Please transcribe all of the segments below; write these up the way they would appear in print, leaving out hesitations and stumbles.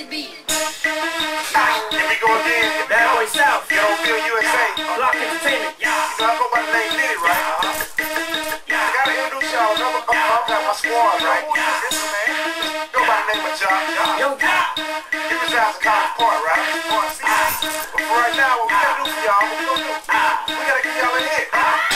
beat. Here we go again. Bad Boy South. Yo, Feel USA. Block Entertainment. Yeah. You know, I go by the name Liddy, right? I gotta introduce y'all. I got my squad, right? Listen, man. Go by the name of John. Yo, he resides in College Park, right? But for right now, what we gotta do for y'all, what we gonna do? We gotta give y'all a hit.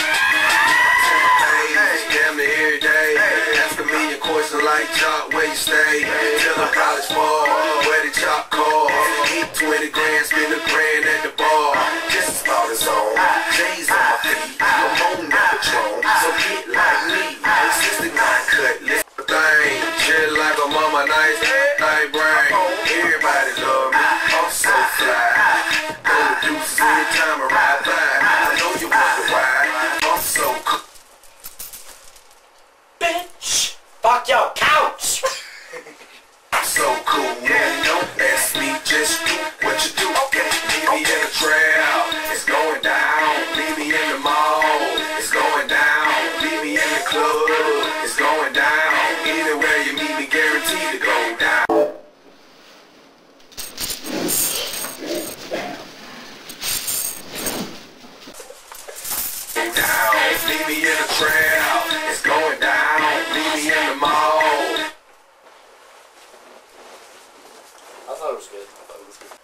Damn near every day. Ask a million questions like Jock, where you stay? Till I'm College Park, where the chop call. Eat 20 grand, spend a grand at the bar. Just about his own. J's on my feet, I'm on the Patron. So get like me, 69 cutlass. Thing, shit like a mama, nice, nice brain. Everybody love me, I'm so fly. Go to deuces anytime I ride by. I know you wonder why, I'm so cool. Bitch, fuck your couch. So cool, don't ask me, just do what you do. Okay, meet me in the trail, it's going down. Meet me in the mall, it's going down. Meet me in the club, it's going down. Anywhere you meet me, guaranteed to go down. Meet me in the trail, it's going down. Meet me in the mall. I thought it was good. I thought it was good.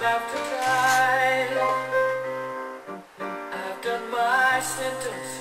after time. I've done my sentence.